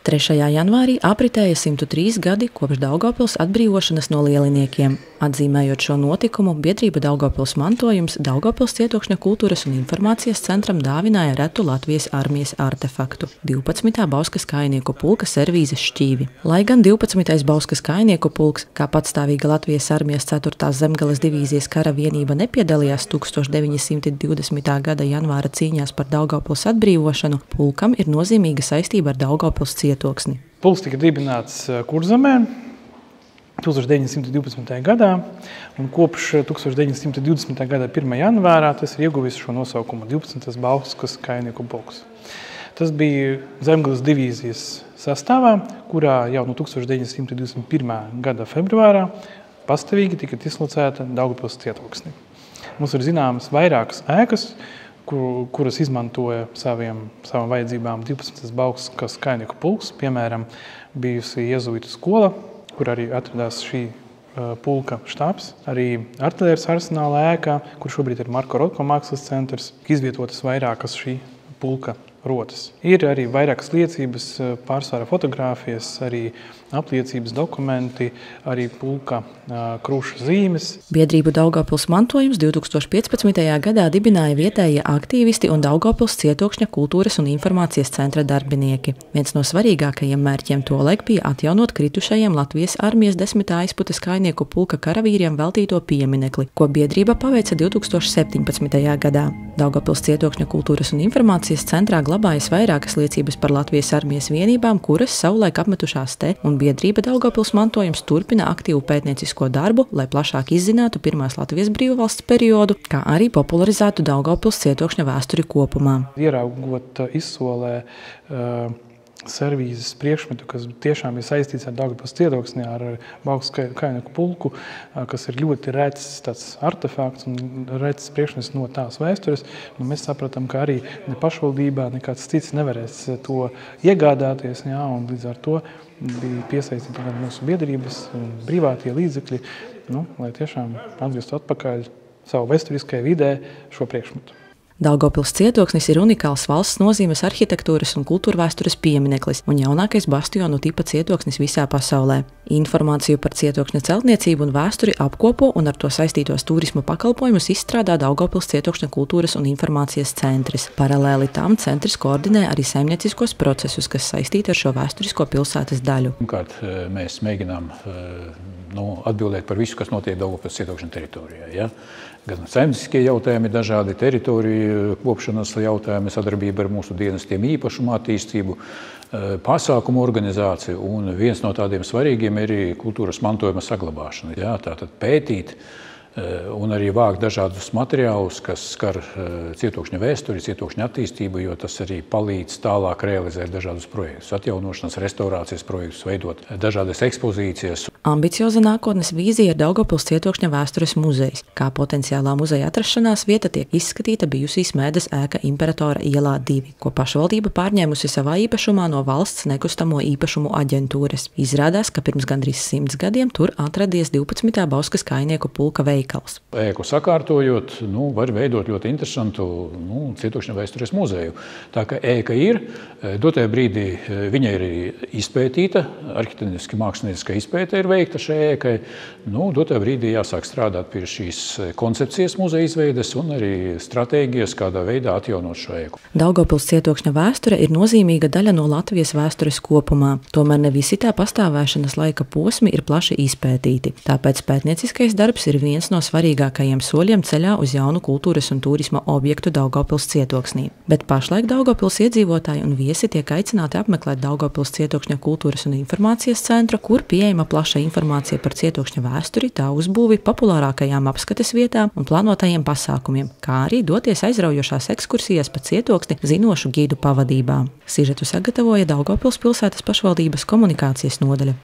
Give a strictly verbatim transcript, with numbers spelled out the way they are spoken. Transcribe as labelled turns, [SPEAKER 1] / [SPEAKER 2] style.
[SPEAKER 1] trešajā janvārī apritēja simtu trīs gadi kopš Daugavpils atbrīvošanas no lieliniekiem. Atzīmējot šo notikumu, biedrība Daugavpils mantojums Daugavpils Cietokšņa kultūras un informācijas centram dāvināja retu Latvijas armijas artefaktu – divpadsmitā Bauskas kājnieku pulka servīzes šķīvi. Lai gan divpadsmitais Bauskas kājnieku pulks, kā patstāvīga Latvijas armijas ceturtās zemgales divīzijas kara vienība, nepiedalījās tūkstoš deviņi simti divdesmitā gada janvāra cīņās par Daugavpils atbrīvošanu, pulkam ir nozīmīga saistība ar Daugavpils cietoksni.
[SPEAKER 2] Pulks tika dibināts Kurzemē tūkstoš deviņi simti divpadsmitajā gadā, un kopš tūkstoš deviņi simti divdesmitā gada pirmā janvārā tas ir ieguvis šo nosaukumu divpadsmitais Bauskas kājnieku pulks. Tas bija zemgales divīzijas sastāvā, kurā jau no tūkstoš deviņi simti divdesmit pirmā gada februārā pastāvīgi tika dislocēta Daugavpils cietoksnī. Mums ir zināmas vairākas ēkas, kur, kuras izmantoja saviem, savām vajadzībām divpadsmitais Bauskas kājnieku pulks, piemēram, bijusi jēzuītu skola, kur arī atradās šī uh, pulka štābs, arī artilērijas arsenāla ēkā, kur šobrīd ir Marko Rotko mākslas centrs, izvietotas vairākas šī pulka rotas. Ir arī vairākas liecības, pārsvarā fotogrāfijas, arī apliecības dokumenti, arī pulka kruša zīmes.
[SPEAKER 1] Biedrību Daugavpils mantojums divtūkstoš piecpadsmitajā gadā dibināja vietējie aktīvisti un Daugavpils Cietokšņa kultūras un informācijas centra darbinieki. Viens no svarīgākajiem mērķiem tolaik bija atjaunot kritušajiem Latvijas armijas desmitā aizputes kājnieku pulka karavīriem veltīto pieminekli, ko biedrība paveica divtūkstoš septiņpadsmitajā gadā. Daugavpils Cietokšņa kultūras un informācijas centrā glabājas vairākas liecības par Latvijas armijas vienībām, kuras savulaik apmetušās te, un biedrība Daugavpils mantojums turpina aktīvu pētniecisko darbu, lai plašāk izzinātu pirmās Latvijas brīvvalsts periodu, kā arī popularizētu Daugavpils cietokšņa vēsturi kopumā.
[SPEAKER 2] Ieraugot izsolē uh, servīzes priekšmetu, kas tiešām ir saistīts ar Daugavpils cietoksni, ar Bauskas kājnieku pulku, kas ir ļoti rets tāds artefakts un rets priekšmets no tās vēstures. Nu, mēs sapratam, ka arī ne pašvaldībā nekāds cits nevarēs to iegādāties, jā, un līdz ar to bija piesaistīti gan mūsu biedrības brīvātie līdzekļi, nu, lai tiešām atgrieztu atpakaļ savu vēsturiskajā vidē šo priekšmetu.
[SPEAKER 1] Daugavpils cietoksnis ir unikāls valsts nozīmes arhitektūras un kultūrvēstures piemineklis un jaunākais bastionu tipa cietoksnis visā pasaulē. Informāciju par cietokšņa celtniecību un vēsturi apkopo un ar to saistītos turisma pakalpojumus izstrādā Daugavpils Cietokšņa kultūras un informācijas centrs. Paralēli tam centrs koordinē arī saimnieciskos procesus, kas saistīti ar šo vēsturisko pilsētas daļu.
[SPEAKER 3] Pirmkārt, mēs mēģinām nu, atbildēt par visu, kas notiek Daugavpils cietokšņa teritorijā. Ja? Gan saimnieciskie jautājumi, dažādi teritoriju kopšanas jautājumi, sadarbība ar mūsu dienestiem, īpašumu attīstību, pasākumu organizāciju, un viens no tādiem svarīgiem ir kultūras mantojuma saglabāšana. Jā, tātad pētīt un arī vākt dažādus materiālus, kas skar cietokšņa vēsturi, cietokšņa attīstību, jo tas arī palīdz tālāk realizēt dažādus projektus, atjaunošanas, restaurācijas projektus, veidot dažādas ekspozīcijas.
[SPEAKER 1] Ambicioza nākotnes vīzija ir Daugavpils Cietokšņa vēstures muzejs. Kā potenciālā muzeja atrašanās vieta tiek izskatīta bijusīs Mēdes ēka Imperatora ielā divi, ko pašvaldība pārņēmusi savā īpašumā no valsts nekustamo īpašumu aģentūras. Izrādās, ka pirms gandrīz simts gadiem tur atradies divpadsmitā Bauskas kājnieku pulka veikals.
[SPEAKER 3] Ēku sakārtojot, nu, var veidot ļoti interesantu nu, cietokšņa vēstures muzeju. Tā kā ēka ir, dotajā brīdī viņa ir izpētīta, arhitektoniski mākslinieciskā izpēta ir veikta šai ēkai. Nu, dotajā brīdī jāsāk strādāt pie šīs koncepcijas muzeja izveides un arī stratēģijas, kādā veidā atjaunot šo ēku.
[SPEAKER 1] Daugavpils cietokšņa vēsture ir nozīmīga daļa no Latvijas vēstures kopumā. Tomēr ne visi tā pastāvēšanas laika posmi ir plaši izpētīti. Tāpēc pētnieciskais darbs ir viens no svarīgākajiem soļiem ceļā uz jaunu kultūras un turisma objektu Daugavpils cietoksnī. Bet pašlaik Daugavpils iedzīvotāji un viesi tiek aicināti apmeklēt Daugavpils Cietokšņa kultūras un informācijas centru, kur pieejama plaša informācija par cietokšņa vēsturi, tā uzbūvi, populārākajām apskates vietām un plānotajiem pasākumiem, kā arī doties aizraujošās ekskursijas pa cietoksni zinošu gidu pavadībā. Sižetu sagatavoja Daugavpils pilsētas pašvaldības komunikācijas nodaļa.